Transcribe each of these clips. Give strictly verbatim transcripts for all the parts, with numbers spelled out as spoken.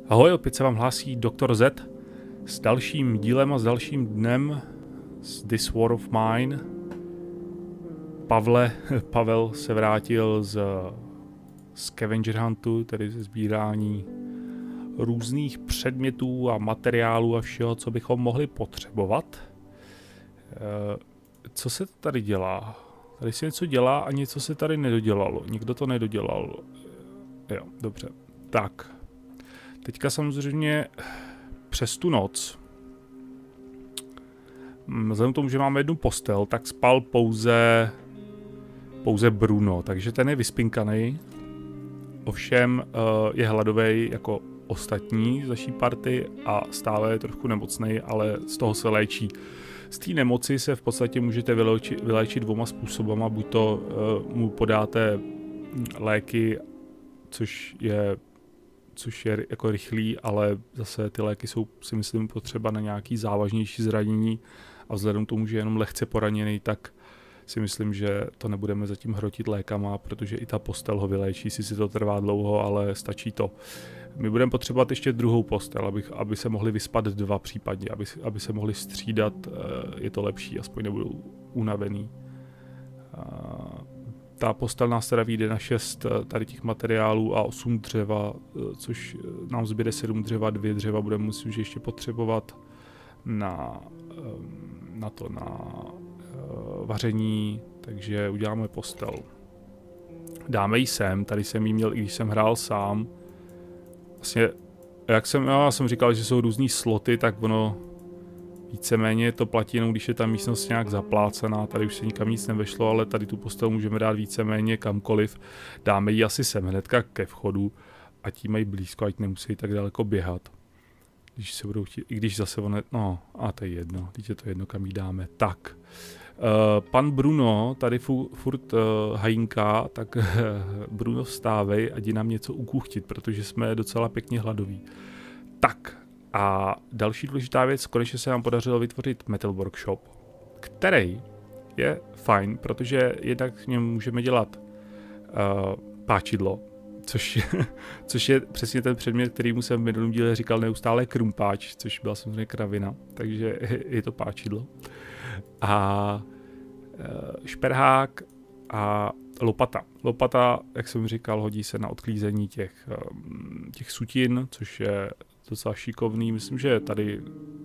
Ahoj, opět se vám hlásí doktor Z s dalším dílem a s dalším dnem z This War of Mine. Pavle, Pavel se vrátil z Scavenger Huntu, tedy ze sbírání různých předmětů a materiálů a všeho, co bychom mohli potřebovat. Co se tady dělá? Tady se něco dělá a něco se tady nedodělalo. Nikdo to nedodělal. Jo, dobře. Tak. Teďka samozřejmě přes tu noc, vzhledem k tomu, že máme jednu postel, tak spal pouze, pouze Bruno, takže ten je vyspinkaný. Ovšem je hladový jako ostatní z naší party a stále je trošku nemocný, ale z toho se léčí. Z té nemoci se v podstatě můžete vyléčit, vyléčit dvoma způsobama, buď to uh, mu podáte léky, což je což je jako rychlý, ale zase ty léky jsou, si myslím, potřeba na nějaký závažnější zranění a vzhledem k tomu, že je jenom lehce poraněný, tak si myslím, že to nebudeme zatím hrotit lékama, protože i ta postel ho vyléčí, si to trvá dlouho, ale stačí to. My budeme potřebovat ještě druhou postel, aby, aby se mohli vyspat dva případně, aby, aby se mohli střídat, je to lepší, aspoň nebudou unavený. Ta postel nás teda vyjde na šest tady těch materiálů a osm dřeva, což nám zbyde sedm dřeva, dvě dřeva budeme musím, že ještě potřebovat na, na to, na vaření, takže uděláme postel. Dáme ji sem, tady jsem ji měl, i když jsem hrál sám. Vlastně, jak jsem, já jsem říkal, že jsou různý sloty, tak ono víceméně to platí jenom, když je ta místnost nějak zaplácená, tady už se nikam nic nevešlo, ale tady tu postel můžeme dát víceméně kamkoliv. Dáme ji asi sem hnedka ke vchodu, ať jí mají blízko, ať nemusí tak daleko běhat. Když se budou chtít, i když zase ono, no a to je jedno, teď je to jedno, kam jí dáme. Tak, uh, pan Bruno tady fu, furt uh, hajinká, tak uh, Bruno vstávej a jdi nám něco ukuchtit, protože jsme docela pěkně hladoví. Tak. A další důležitá věc, konečně se nám podařilo vytvořit Metal Workshop, který je fajn, protože jednak v něm můžeme dělat uh, páčidlo, což je, což je přesně ten předmět, kterýmu jsem v minulém díle říkal neustále krumpáč, což byla samozřejmě kravina, takže je to páčidlo. A uh, šperhák a lopata. Lopata, jak jsem říkal, hodí se na odklízení těch, um, těch sutin, což je docela šikovný. Myslím, že tady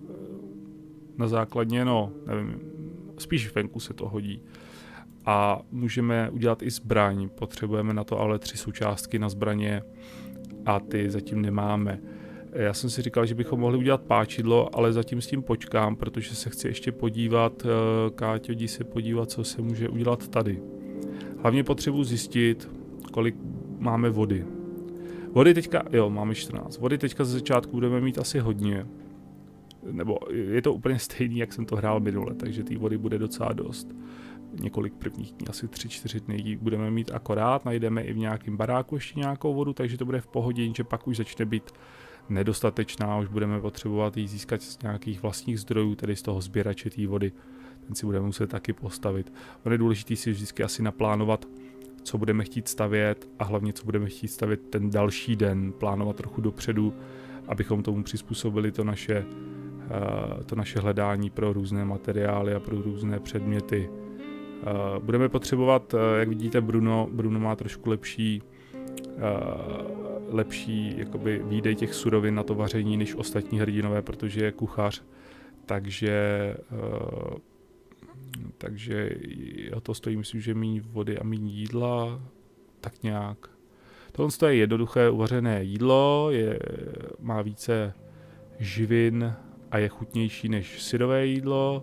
na základně, no, nevím, spíš venku se to hodí. A můžeme udělat i zbraň. Potřebujeme na to ale tři součástky na zbraně a ty zatím nemáme. Já jsem si říkal, že bychom mohli udělat páčidlo, ale zatím s tím počkám, protože se chci ještě podívat, Káťo, jdi se podívat, co se může udělat tady. Hlavně potřebuji zjistit, kolik máme vody. Vody teďka, jo, máme čtrnáct. Vody teďka ze začátku budeme mít asi hodně. Nebo je to úplně stejný, jak jsem to hrál minule, takže té vody bude docela dost. Několik prvních dní, asi tři čtyři dny budeme mít akorát, najdeme i v nějakém baráku ještě nějakou vodu, takže to bude v pohodě, jenže pak už začne být nedostatečná, už budeme potřebovat ji získat z nějakých vlastních zdrojů, tedy z toho sběrače té vody. Ten si budeme muset taky postavit. On je důležitý si vždycky asi naplánovat, co budeme chtít stavět a hlavně, co budeme chtít stavět ten další den, plánovat trochu dopředu, abychom tomu přizpůsobili to naše, uh, to naše hledání pro různé materiály a pro různé předměty. Uh, budeme potřebovat, uh, jak vidíte, Bruno, Bruno má trošku lepší, uh, lepší jakoby výdej těch surovin na to vaření než ostatní hrdinové, protože je kuchař, takže uh, takže to stojí, myslím, že méně vody a méně jídla, tak nějak. Tohle je jednoduché uvařené jídlo, je, má více živin a je chutnější než syrové jídlo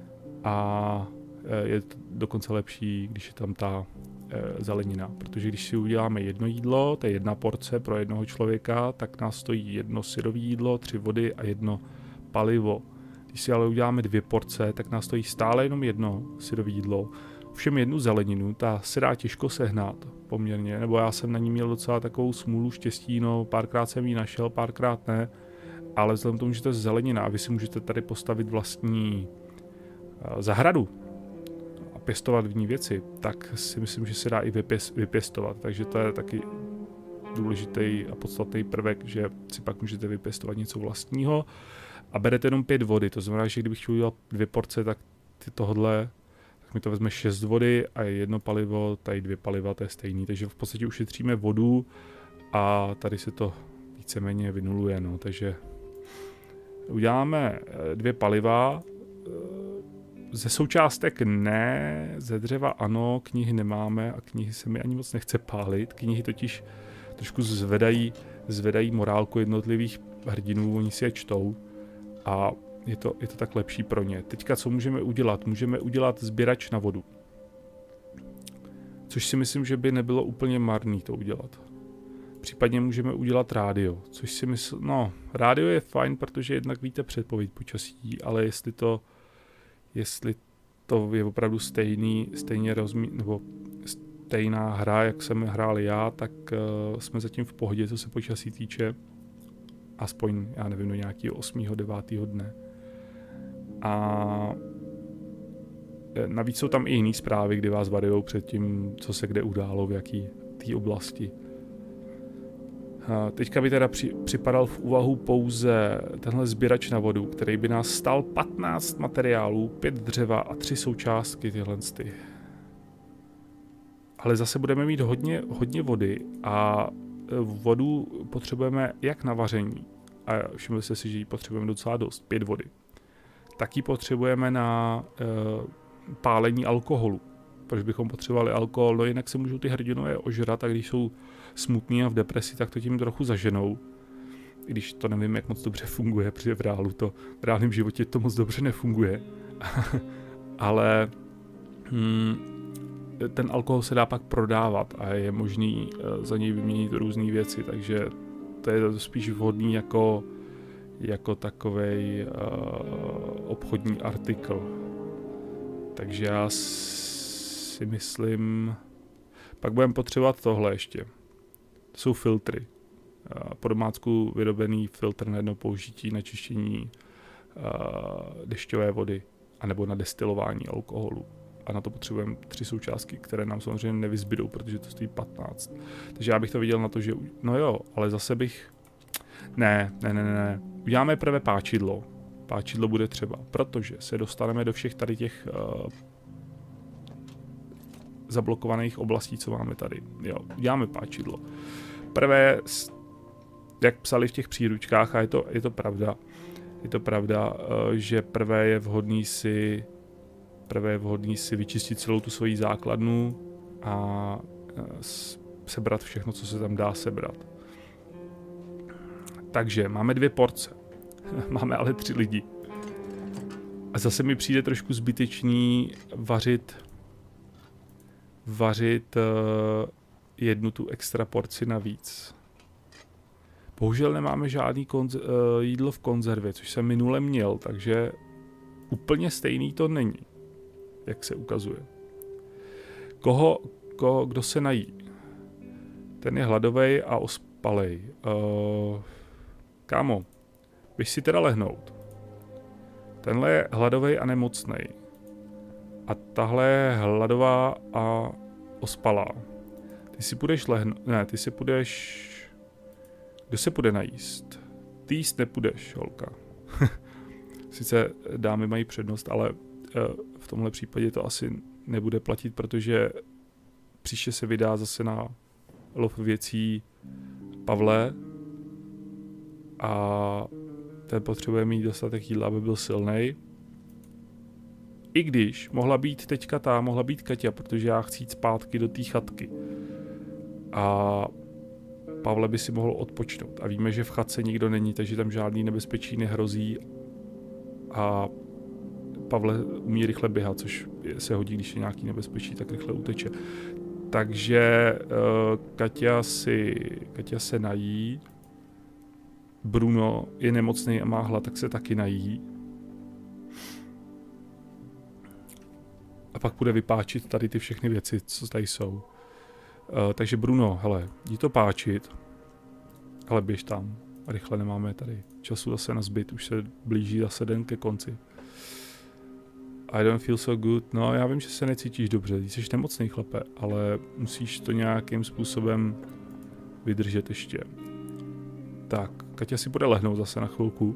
a je dokonce lepší, když je tam ta e, zelenina, protože když si uděláme jedno jídlo, to je jedna porce pro jednoho člověka, tak nás stojí jedno syrové jídlo, tři vody a jedno palivo. Když si ale uděláme dvě porce, tak nás stojí stále jenom jedno syrové jídlo. Ovšem jednu zeleninu, ta se dá těžko sehnat poměrně, nebo já jsem na ní měl docela takovou smůlu, štěstí, no párkrát jsem ji našel, párkrát ne, ale vzhledem k tomu, že to je zelenina a vy si můžete tady postavit vlastní uh, zahradu a pěstovat v ní věci, tak si myslím, že se dá i vypěst, vypěstovat, takže to je taky důležitý a podstatný prvek, že si pak můžete vypěstovat něco vlastního a berete jenom pět vody, to znamená, že kdybych chtěl udělat dvě porce, tak ty tohle, tak mi to vezme šest vody a jedno palivo, tady dvě paliva, to je stejný, takže v podstatě ušetříme vodu a tady se to víceméně vynuluje, no, takže uděláme dvě paliva, ze součástek ne, ze dřeva ano, knihy nemáme a knihy se mi ani moc nechce pálit, knihy totiž trošku zvedají, zvedají morálku jednotlivých hrdinů, oni si je čtou a je to, je to tak lepší pro ně. Teďka co můžeme udělat? Můžeme udělat sběrač na vodu, což si myslím, že by nebylo úplně marný to udělat. Případně můžeme udělat rádio, což si myslím, no, rádio je fajn, protože jednak víte předpověď počasí, ale jestli to, jestli to je opravdu stejný, stejně rozmí, nebo stejná hra, jak jsem hrál já, tak uh, jsme zatím v pohodě, co se počasí týče, aspoň, já nevím, do nějakého osmého devátého dne. A navíc jsou tam i jiné zprávy, kdy vás varujou před tím, co se kde událo, v jaký té oblasti. Teďka by teda při, připadal v úvahu pouze tenhle sběrač na vodu, který by nás stál patnáct materiálů, pět dřeva a tři součástky tyhle. Ale zase budeme mít hodně, hodně vody a vodu potřebujeme jak na vaření, a všimli jste si, že ji potřebujeme docela dost, pět vody. Taky potřebujeme na e, pálení alkoholu. Proč bychom potřebovali alkohol? No jinak se můžou ty hrdinové ožrat a když jsou smutní a v depresi, tak to tím trochu zaženou. I když to nevím, jak moc dobře funguje, protože v reálu to, v reálném životě to moc dobře nefunguje. Ale hmm, ten alkohol se dá pak prodávat a je možný uh, za něj vyměnit různé věci, takže to je spíš vhodný jako, jako takovej uh, obchodní artikl. Takže já si myslím, pak budeme potřebovat tohle ještě. To jsou filtry. Po domácku vyrobený filtr na jedno použití na čištění dešťové vody anebo na destilování alkoholu. A na to potřebujeme tři součástky, které nám samozřejmě nevyzbydou, protože to stojí patnáct. Takže já bych to viděl na to, že no jo, ale zase bych ne, ne, ne, ne. Uděláme prvé páčidlo. Páčidlo bude třeba, protože se dostaneme do všech tady těch uh, zablokovaných oblastí, co máme tady. Jo, uděláme páčidlo. Prvé, jak psali v těch příručkách, a je to, je to pravda, je to pravda, uh, že prvé je vhodný si prvé je vhodný si vyčistit celou tu svoji základnu a uh, sebrat všechno, co se tam dá sebrat. Takže máme dvě porce. Máme ale tři lidi. A zase mi přijde trošku zbytečný vařit vařit uh, jednu tu extra porci navíc. Bohužel nemáme žádný konz- uh, jídlo v konzervě, což jsem minule měl, takže úplně stejný to není, jak se ukazuje. Koho, koho kdo se nají? Ten je hladovej a ospalej. Uh, kámo, běž si teda lehnout. Tenhle je hladovej a nemocnej. A tahle je hladová a ospalá. Ty si půjdeš lehnout, ne, ty si půjdeš, kdo se půjde najíst? Ty jíst nepůjdeš, holka. Sice dámy mají přednost, ale uh, v tomhle případě to asi nebude platit, protože příště se vydá zase na lov věcí Pavle a ten potřebuje mít dostatek jídla, aby byl silnej. I když mohla být teďka ta, mohla být Kaťa, protože já chci jít zpátky do té chatky. A Pavle by si mohl odpočnout. A víme, že v chatce nikdo není, takže tam žádný nebezpečí nehrozí. A Pavle umí rychle běhat, což se hodí, když je nějaký nebezpečí, tak rychle uteče. Takže uh, Kaťa, si, Kaťa se nají. Bruno je nemocný a má hlad, tak se taky nají. A pak bude vypáčit tady ty všechny věci, co tady jsou. Uh, takže Bruno, hele, jdi to páčit. Ale běž tam. Rychle, nemáme tady času zase na zbyt, už se blíží zase den ke konci. I don't feel so good. No, já vím, že se necítíš dobře, jsi nemocný, chlape, ale musíš to nějakým způsobem vydržet ještě. Tak, Kaťa si bude lehnout zase na chvilku.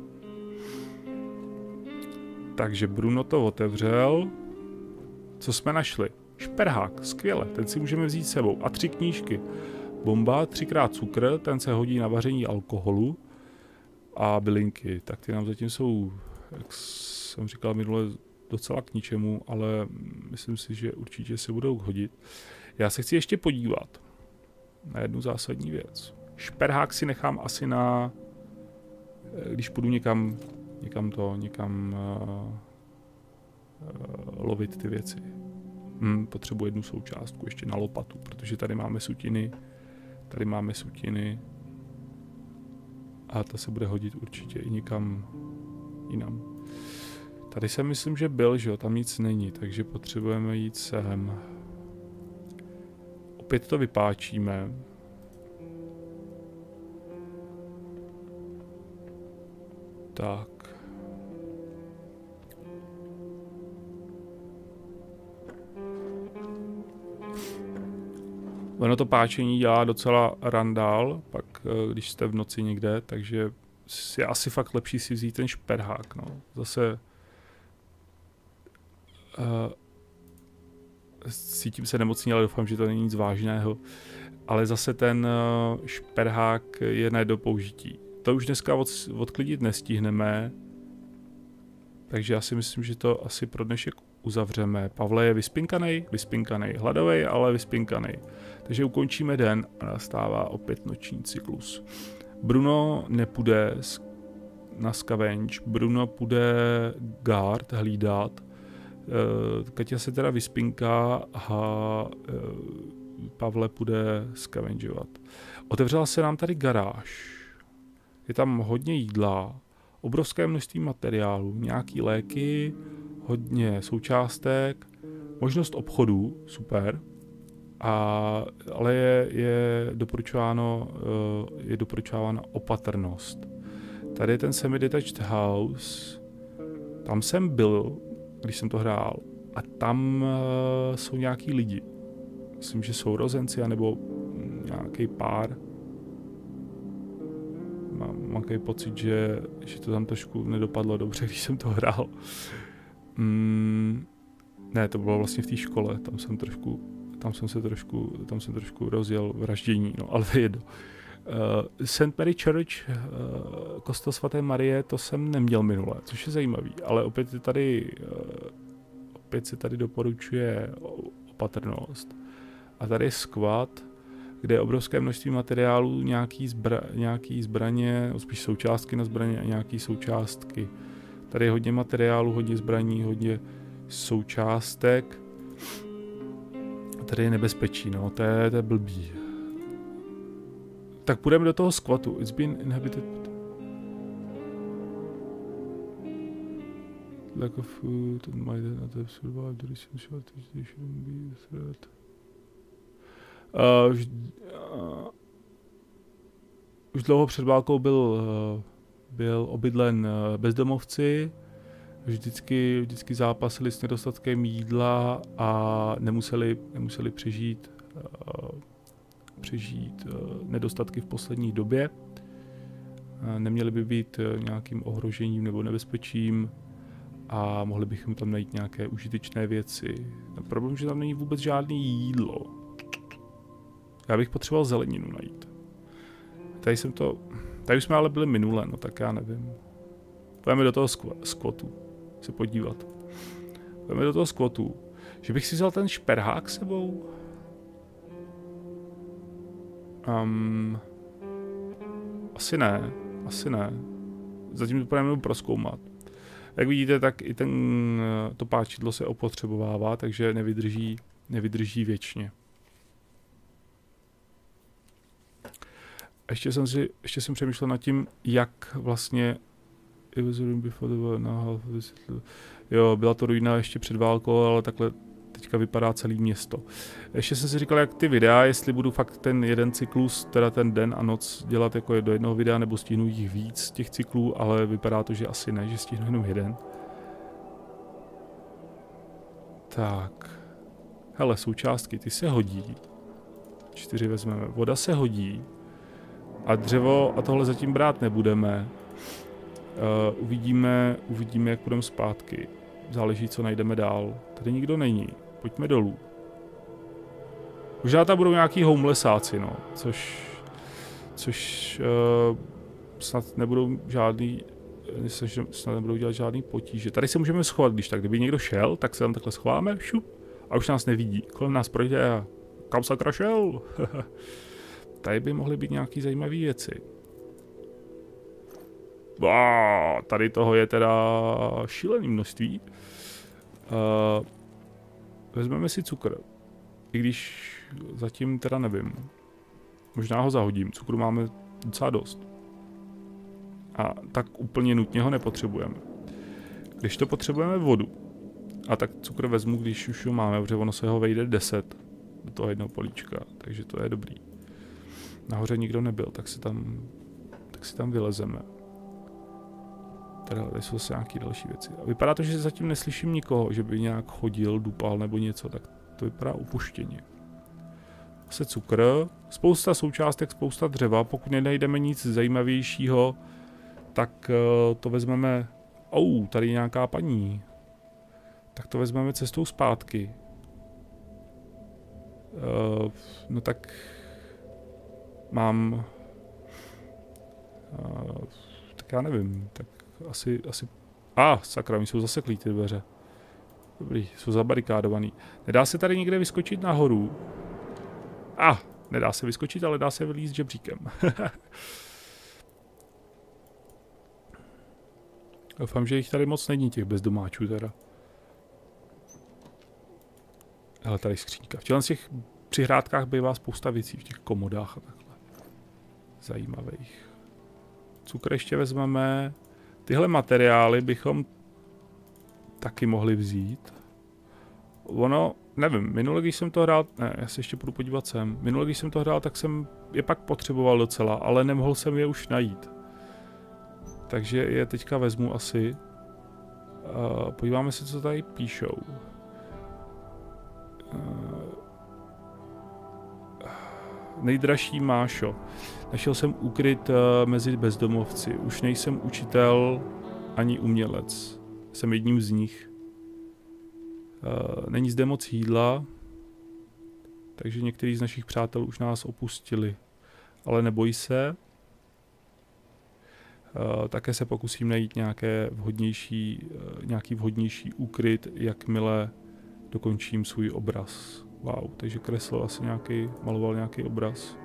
Takže Bruno to otevřel. Co jsme našli? Šperhák, skvěle, ten si můžeme vzít s sebou. A tři knížky. Bomba, třikrát cukr, ten se hodí na vaření alkoholu. A bylinky, tak ty nám zatím jsou, jak jsem říkal minule, docela k ničemu, ale myslím si, že určitě se budou hodit. Já se chci ještě podívat na jednu zásadní věc. Šperhák si nechám asi na, když půjdu někam, někam to, někam uh, uh, lovit ty věci. Hmm, potřebuji jednu součástku ještě na lopatu, protože tady máme sutiny, tady máme sutiny a ta se bude hodit určitě i někam jinam. Tady jsem myslím, že byl, že jo, tam nic není, takže potřebujeme jít sem. Opět to vypáčíme. Tak. Ono to páčení dělá docela randál, pak když jste v noci někde, takže je asi fakt lepší si vzít ten šperhák, no. Zase uh, cítím se nemocný, ale doufám, že to není nic vážného. Ale zase ten uh, šperhák je na jedno použití. To už dneska od, odklidit nestihneme, takže já si myslím, že to asi pro dnešek uzavřeme. Pavle je vyspinkanej, vyspinkanej, hladovej, ale vyspinkanej. Takže ukončíme den a nastává opět noční cyklus. Bruno nepůjde na scavenge, Bruno půjde guard hlídat, Kaťa se teda vyspinká a Pavle půjde scavengeovat. Otevřela se nám tady garáž. Je tam hodně jídla, obrovské množství materiálů, nějaký léky, hodně součástek, možnost obchodu, super, a, ale je, je, doporučováno, je doporučována opatrnost. Tady je ten semi-detached house, tam jsem byl, když jsem to hrál, a tam uh, jsou nějaký lidi. Myslím, že sourozenci, anebo nějaký pár. Mám, mám takový pocit, že, že to tam trošku nedopadlo dobře, když jsem to hrál. Mm, ne, to bylo vlastně v té škole, tam jsem trošku, tam jsem se trošku, tam jsem trošku rozjel vraždění, no, ale jedno. Uh, Saint Mary Church, uh, kostel svaté Marie, to jsem neměl minule, což je zajímavý, ale opět je tady, uh, opět se tady doporučuje opatrnost. A tady je skvad, kde je obrovské množství materiálů, nějaký, zbra, nějaký zbraně, spíš součástky na zbraně a nějaký součástky. Tady je hodně materiálů, hodně zbraní, hodně součástek. A tady je nebezpečí, no, to je, to je blbý. Tak půjdeme do toho skvatu. It's been inhabited. Lack of food and might not have survived the recent shortage. They shouldn't be a threat. Uh, už, uh, už dlouho před válkou byl, uh, byl obydlen uh, bezdomovci. Vždycky, vždycky zápasili s nedostatkem jídla a nemuseli, nemuseli přežít. Uh, přežít nedostatky v poslední době. Neměly by být nějakým ohrožením nebo nebezpečím a mohli bychom tam najít nějaké užitečné věci. Problém, že tam není vůbec žádné jídlo. Já bych potřeboval zeleninu najít. Tady jsem to... Tady jsme ale byli minule, no tak já nevím. Pojďme do toho skvotu se podívat. Pojďme do toho skvotu. Že bych si vzal ten šperhák sebou? Um, asi ne, asi ne. Zatím to půjdeme prozkoumat. Jak vidíte, tak i ten, to páčidlo se opotřebovává, takže nevydrží, nevydrží věčně. Ještě jsem si, ještě jsem přemýšlel nad tím, jak vlastně... Jo, byla to ruina ještě před válkou, ale takhle teďka vypadá celé město. Ještě jsem si říkal, jak ty videa, jestli budu fakt ten jeden cyklus, teda ten den a noc dělat jako do jednoho videa, nebo stihnu jich víc těch cyklů, ale vypadá to, že asi ne, že stihnu jenom jeden. Tak. Hele, součástky, ty se hodí. Čtyři vezmeme. Voda se hodí. A dřevo a tohle zatím brát nebudeme. Uh, uvidíme, uvidíme, jak půjdeme zpátky. Záleží, co najdeme dál. Tady nikdo není. Pojďme dolů. Možná tam budou nějaký homelessáci, no. Což... Což... Uh, snad nebudou žádný... Snad nebudou dělat žádný potíže. Tady se můžeme schovat, když tak. Kdyby někdo šel, tak se tam takhle schováme. Šup. A už nás nevidí. Kolem nás projde a... Kam sakra šel? Tady by mohly být nějaký zajímavé věci. Wow, tady toho je teda šílený množství. Uh, vezmeme si cukr. I když zatím teda nevím. Možná ho zahodím. Cukru máme docela dost. A tak úplně nutně ho nepotřebujeme. Když to potřebujeme vodu. A tak cukr vezmu, když už ho máme, protože ono se ho vejde deset do toho jednoho políčka. Takže to je dobrý. Nahoře nikdo nebyl, tak si tam, tak si tam vylezeme. Tady jsou zase nějaké další věci. A vypadá to, že zatím neslyším nikoho, že by nějak chodil, dupal nebo něco, tak to vypadá upuštěně. Zase cukr, spousta součástek, spousta dřeva. Pokud nenajdeme nic zajímavějšího, tak uh, to vezmeme... Ou, tady je nějaká paní. Tak to vezmeme cestou zpátky. Uh, no tak... Mám... Uh, tak já nevím, tak asi... asi... A, ah, sakra, oni jsou zaseklí ty dveře. Dobrý, jsou zabarikádovaný. Nedá se tady někde vyskočit nahoru? A, ah, nedá se vyskočit, ale dá se vylízt žebříkem. Doufám, že jich tady moc není, těch bezdomáčů teda. Hele, tady skřínka. V těch přihrádkách bývá spousta věcí, v těch komodách a takhle. Zajímavých. Cukr ještě vezmeme. Tyhle materiály bychom taky mohli vzít. Ono, nevím, minule, když jsem to hrál, ne, já se ještě půjdu podívat sem. Minule, když jsem to hrál, tak jsem je pak potřeboval docela, ale nemohl jsem je už najít. Takže je teďka vezmu asi. Uh, podíváme se, co tady píšou. Uh, nejdražší Mášo. Našel jsem úkryt uh, mezi bezdomovci. Už nejsem učitel ani umělec. Jsem jedním z nich. Uh, není zde moc jídla, takže některý z našich přátel už nás opustili. Ale neboj se. Uh, také se pokusím najít nějaké vhodnější, uh, nějaký vhodnější úkryt, jakmile dokončím svůj obraz. Wow, takže kreslil asi nějaký, maloval nějaký obraz.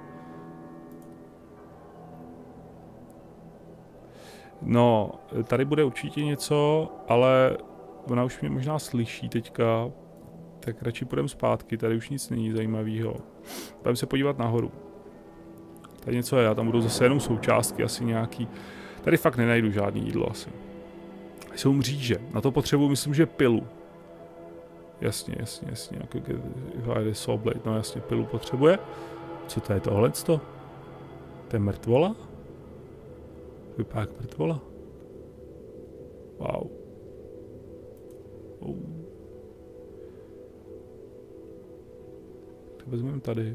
No, tady bude určitě něco, ale ona už mě možná slyší teďka, tak radši půjdeme zpátky, tady už nic není zajímavého. Půjdeme se podívat nahoru. Tady něco je, tam budou zase jenom součástky, asi nějaký. Tady fakt nenajdu žádný jídlo asi. Jsou mříže, na to potřebuji, myslím, že pilu. Jasně, jasně, jasně, jako Sawblade, no jasně, pilu potřebuje. Co to je tohleto? To je mrtvola? Vypadá jak mrtvola. Wow. Oh. Tak vezmeme tady.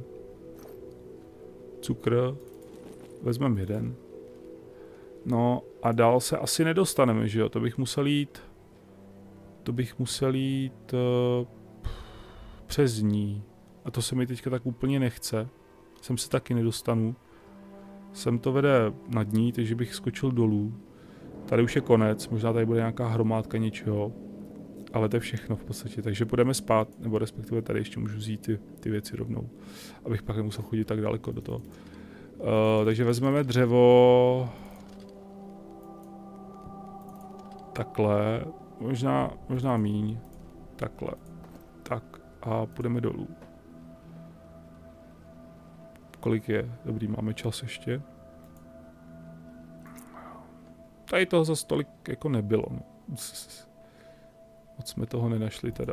Cukr. Vezmeme jeden. No a dál se asi nedostaneme, že jo? To bych musel jít... To bych musel jít... Uh, přes ní. A to se mi teďka tak úplně nechce. Sem se taky nedostanu. Sem to vede nad ní, takže bych skočil dolů. Tady už je konec, možná tady bude nějaká hromádka něčeho. Ale to je všechno v podstatě, takže půjdeme spát, nebo respektive tady ještě můžu vzít ty, ty věci rovnou. Abych pak nemusel chodit tak daleko do toho. Uh, takže vezmeme dřevo... Takhle, možná, možná míň. Takhle, tak a půjdeme dolů. Kolik je? Dobrý, máme čas ještě. Tady toho za tolik jako nebylo. No. Moc jsme toho nenašli teda.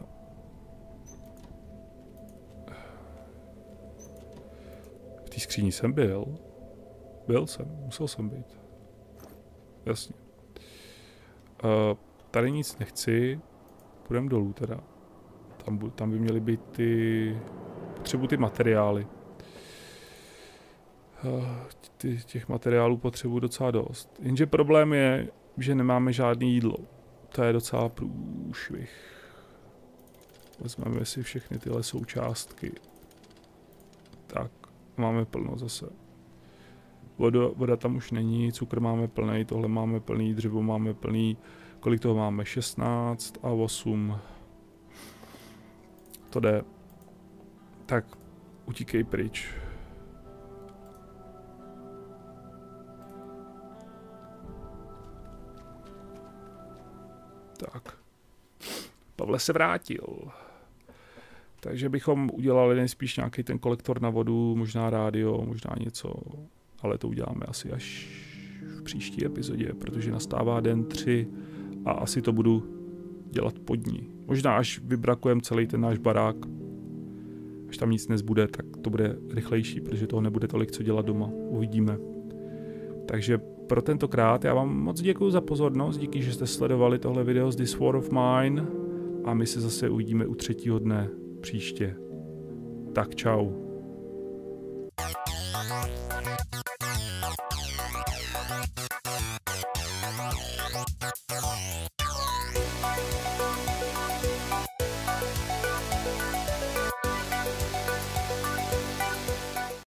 V té skříni jsem byl. Byl jsem, musel jsem být. Jasně. Uh, tady nic nechci. Půjdeme dolů teda. Tam, tam by měly být ty... Potřebuji ty materiály. těch materiálů potřebuji docela dost. Jenže problém je, že nemáme žádné jídlo. To je docela průšvih. Vezmeme si všechny tyhle součástky. Tak, máme plno zase. Vodo, voda tam už není, cukr máme plný, tohle máme plný, dřevo máme plný. Kolik toho máme? šestnáct a osm. To jde. Tak, utíkej pryč. Tak. Pavle se vrátil. Takže bychom udělali nejspíš nějaký ten kolektor na vodu, možná rádio, možná něco, ale to uděláme asi až v příští epizodě, protože nastává den tři a asi to budu dělat pod ní. Možná až vybrakujeme celý ten náš barák, až tam nic nezbude, tak to bude rychlejší, protože toho nebude tolik co dělat doma. Uvidíme. Takže pro tentokrát já vám moc děkuji za pozornost, díky, že jste sledovali tohle video z This War of Mine a my se zase uvidíme u třetího dne příště. Tak čau.